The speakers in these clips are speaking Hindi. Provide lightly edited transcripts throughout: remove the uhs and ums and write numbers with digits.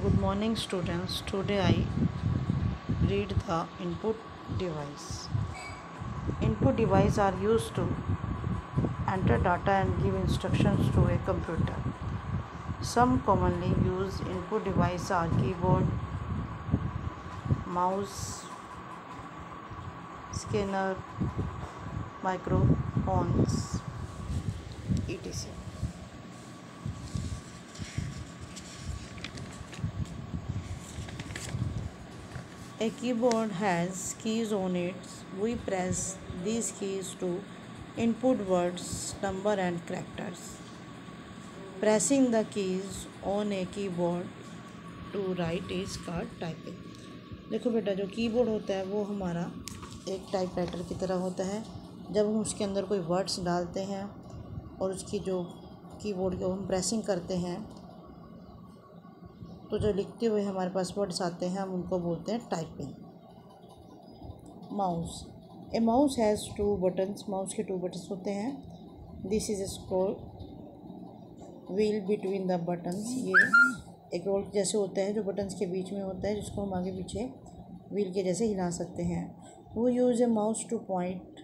Good morning, students. Today I read the input device. Input device are used to enter data and give instructions to a computer. Some commonly used input device are keyboard, mouse, scanner, microphones, etc. A keyboard has keys on it. We press these keys to input words, number and characters. Pressing the keys on a keyboard to write is called typing. देखो बेटा, जो कीबोर्ड होता है वो हमारा एक टाइपराइटर की तरह होता है। जब हम उसके अंदर कोई वर्ड्स डालते हैं और उसकी जो कीबोर्ड को हम प्रेसिंग करते हैं तो जो लिखते हुए हमारे पास वर्ड्स आते हैं हम उनको बोलते हैं typing. Mouse, a mouse has two buttons. Mouse के 2 बटन्स होते हैं। This is a scroll wheel between the buttons. ये एक रोल जैसे होता है जो बटन्स के बीच में होता है, जिसको हम आगे पीछे व्हील के जैसे हिला सकते हैं। वो use a mouse to point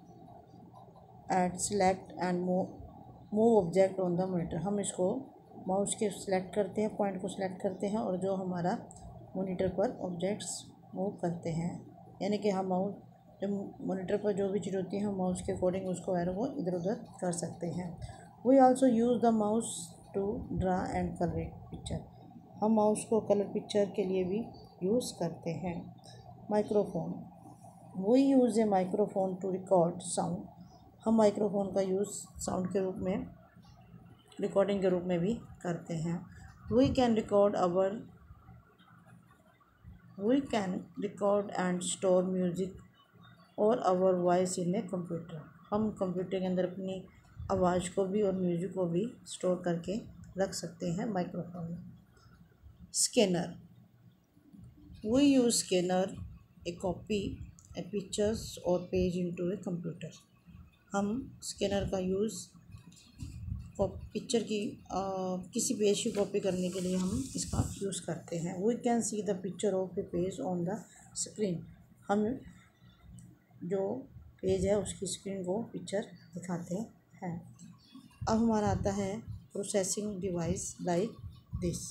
at select and move object on the monitor. हम इसको माउस के सिलेक्ट करते हैं, पॉइंट को सिलेक्ट करते हैं और जो हमारा मॉनिटर पर ऑब्जेक्ट्स मूव करते हैं, यानी कि हम माउस जब मॉनिटर पर जो भी चीज़ होती है हम माउस के अकॉर्डिंग उसको एरो को इधर उधर कर सकते हैं। We also use the mouse to draw and colour picture. हम माउस को कलर पिक्चर के लिए भी यूज़ करते हैं। Microphone, we use a microphone to record sound. हम माइक्रोफोन का यूज़ साउंड के रूप में, रिकॉर्डिंग के रूप में भी करते हैं। We can record and store music और आवर वॉइस इन ए कंप्यूटर। हम कंप्यूटर के अंदर अपनी आवाज़ को भी और म्यूज़िक को भी स्टोर करके रख सकते हैं माइक्रोफोन में। Scanner, we use scanner a copy a pictures और पेज इनटू ए कंप्यूटर। हम स्कैनर का यूज़ पिक्चर की किसी पेज की कॉपी करने के लिए हम इसका यूज़ करते हैं। We can see the picture of a page on the screen. हम जो पेज है उसकी स्क्रीन को पिक्चर दिखाते हैं। अब हमारा आता है processing device like this.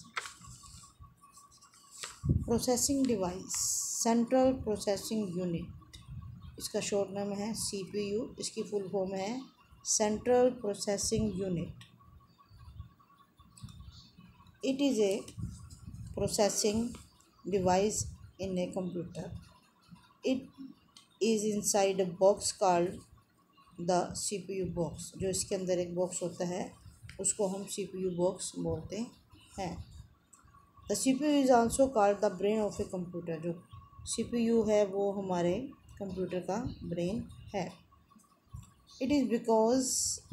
Processing device, central processing unit, इसका शॉर्ट नेम है CPU। इसकी फुल फॉर्म है central processing unit. It is a processing device इन a computer. It is inside a box called the CPU box. जो इसके अंदर एक बॉक्स होता है उसको हम CPU बॉक्स बोलते हैं। The CPU is also called the brain of a computer. जो CPU है वो हमारे कंप्यूटर का ब्रेन है। It is because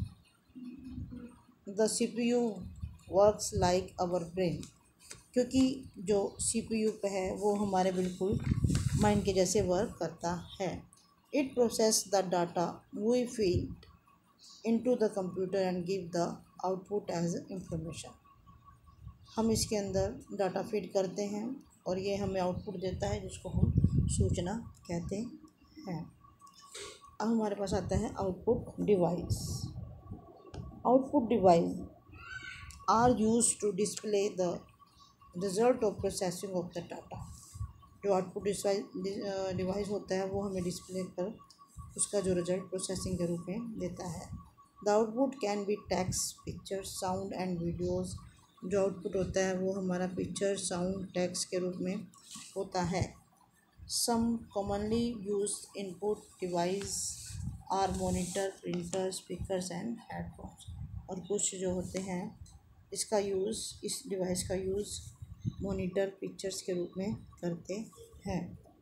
the CPU works like our brain. क्योंकि जो CPU पे है वो हमारे बिल्कुल माइंड के जैसे वर्क करता है। It process the data we feed into the computer and give the output as information. हम इसके अंदर डाटा फीड करते हैं और ये हमें आउटपुट देता है जिसको हम सूचना कहते हैं। अब हमारे पास आता है output device. Output device are used to display the result of processing of the data. जो आउटपुट डिवाइस होता है वो हमें डिस्प्ले पर उसका जो रिजल्ट प्रोसेसिंग के रूप में देता है। The output can be text, picture, sound and videos. जो आउटपुट होता है वो हमारा पिक्चर, साउंड, टेक्स्ट के रूप में होता है। Some commonly used input device are monitor, printer, speakers and headphones. और कुछ जो होते हैं इसका यूज़, इस डिवाइस का यूज़ मॉनिटर, पिक्चर्स के रूप में करते हैं।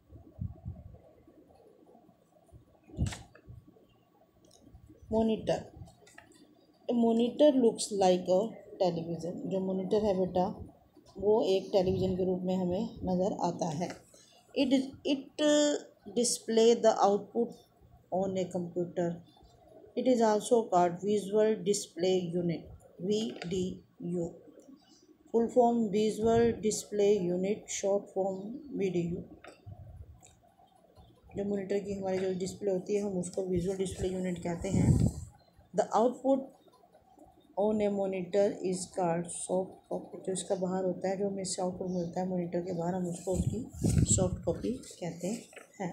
Monitor, monitor looks like a television. जो मॉनिटर है बेटा वो एक टेलीविज़न के रूप में हमें नज़र आता है। It display the output on a computer. It is also called visual display unit, VDU। Full form visual display unit, short form VDU. जो मॉनिटर की हमारी जो डिस्प्ले होती है हम उसको विजुअल डिस्प्ले यूनिट कहते हैं। The output on a monitor is called soft copy. जो इसका बाहर होता है, जो हमें इससे आउटपुट मिलता है मॉनिटर के बाहर, हम उसको उसकी सॉफ्ट कॉपी कहते हैं।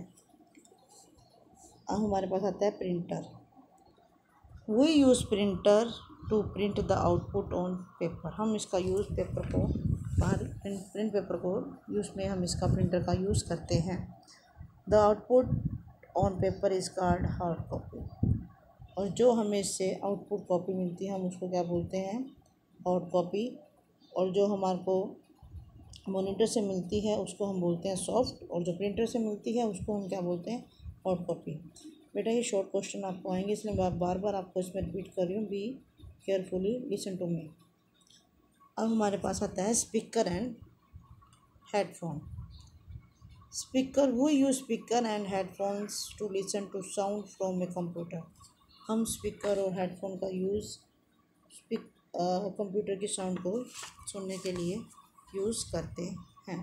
अब हमारे पास आता है printer. We use printer to print the output on paper. हम इसका यूज़ पेपर को बाहर प्रिंट पेपर को यूज़ में हम इसका प्रिंटर का यूज़ करते हैं। The output on paper is called hard copy. और जो हमें इससे आउटपुट कॉपी मिलती है हम उसको क्या बोलते हैं, हार्ड कॉपी। और जो हमारे को मॉनिटर से मिलती है उसको हम बोलते हैं सॉफ्ट, और जो प्रिंटर से मिलती है उसको हम क्या बोलते हैं, हार्ड कॉपी। बेटा ये शॉर्ट क्वेश्चन आपको आएंगे, इसलिए मैं बार बार आपको इसमें रिपीट कर रही हूँ, be carefully listen to me. अब हमारे पास आता है speaker and headphone. Speaker, we use speaker and headphones to listen to sound from a computer. हम स्पीकर और हेडफोन का यूज़ कंप्यूटर के साउंड को सुनने के लिए यूज़ करते हैं।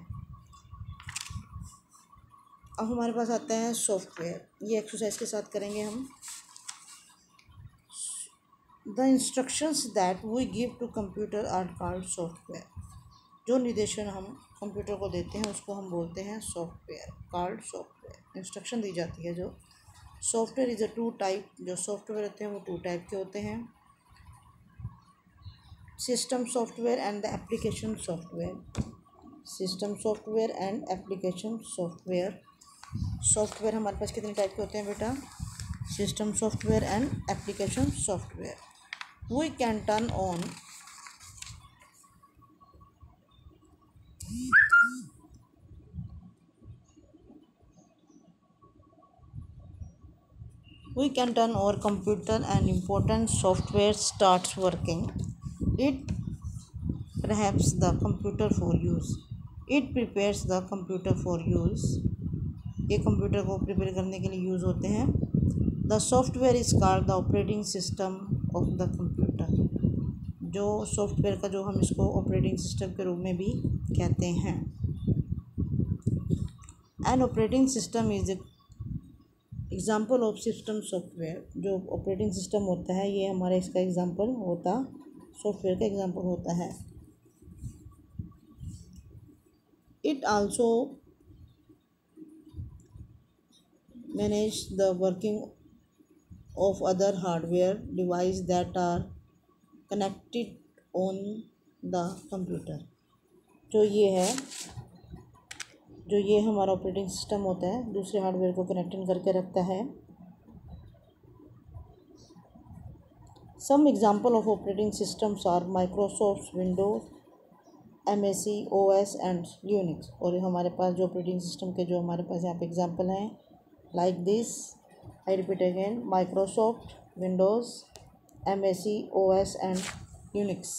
अब हमारे पास आता है सॉफ्टवेयर। ये एक्सरसाइज के साथ करेंगे हम। The instructions that we give to computer are called software. जो निर्देशन हम कंप्यूटर को देते हैं उसको हम बोलते हैं सॉफ्टवेयर, कॉल्ड सॉफ्टवेयर। इंस्ट्रक्शन दी जाती है जो। Software is a two type. जो सॉफ्टवेयर होते हैं वो टू टाइप के होते हैं, system software and the application software. System software and application software. Software हमारे पास कितने टाइप के होते हैं बेटा, system software and application software. We can turn on we can turn our computer and important software starts working. It perhaps the computer for use. It prepares the computer for use. ये कंप्यूटर को प्रिपेयर करने के लिए यूज़ होते हैं। The software is called the operating system of the computer. जो सॉफ्टवेयर का जो हम इसको ऑपरेटिंग सिस्टम के रूप में भी कहते हैं। An operating system is example of system software. जो ऑपरेटिंग सिस्टम होता है ये हमारा इसका एग्ज़ाम्पल होता, सॉफ्टवेयर का एग्ज़ाम्पल होता है। It also manage the working of other hardware device that are connected on the computer. जो ये है, जो ये हमारा ऑपरेटिंग सिस्टम होता है दूसरे हार्डवेयर को कनेक्टेड करके रखता है। Some example of operating systems are Microsoft Windows, MAC OS and Unix. और हमारे पास जो ऑपरेटिंग सिस्टम के जो हमारे पास यहाँ पे एग्जांपल हैं, like this, I repeat again, Microsoft Windows, MAC OS and Unix.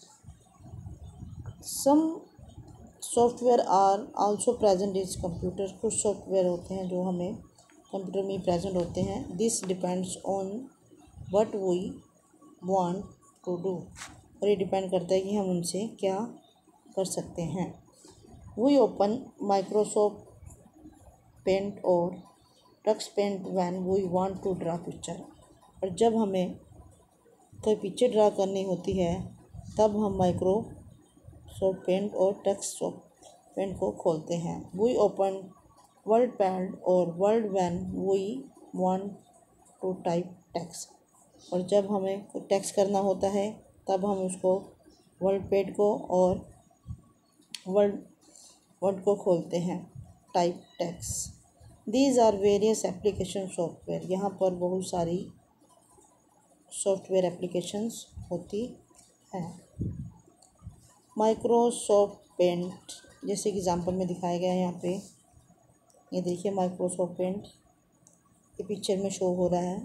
Some software are also present is computer. कुछ सॉफ्टवेयर होते हैं जो हमें कंप्यूटर में प्रेजेंट होते हैं। This depends on what we want to do. और ये डिपेंड करता है कि हम उनसे क्या कर सकते हैं। वी ओपन माइक्रोसॉफ्ट पेंट और Tux Paint when we want to draw picture. और जब हमें कोई पिक्चर ड्रा करनी होती है तब हम माइक्रोसॉफ्ट पेंट और टक्स पेंट को खोलते हैं। वी ओपन वर्ड पैड और Word when we want to type text. और जब हमें कोई टेक्स्ट करना होता है तब हम उसको वर्ड पैड को और वर्ड को खोलते हैं, type text. These are various application software. यहाँ पर बहुत सारी सॉफ्टवेयर एप्लीकेशंस होती हैं। माइक्रोसॉफ्ट पेंट जैसे एग्जांपल में दिखाया गया है यहाँ पे, ये देखिए माइक्रोसॉफ्ट पेंट, ये पिक्चर में शो हो रहा है।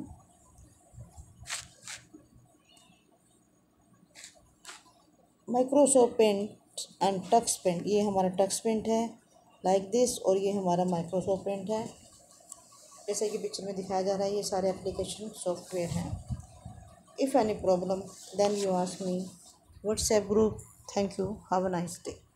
Microsoft Paint and Tux Paint, ये हमारा टक्स पेंट है लाइक दिस, और ये हमारा माइक्रोसॉफ्ट पेंट है जैसे कि पिक्चर में दिखाया जा रहा है। ये सारे एप्लीकेशन सॉफ्टवेयर हैं। If any problem then you ask me. WhatsApp group Thank you. Have a nice day.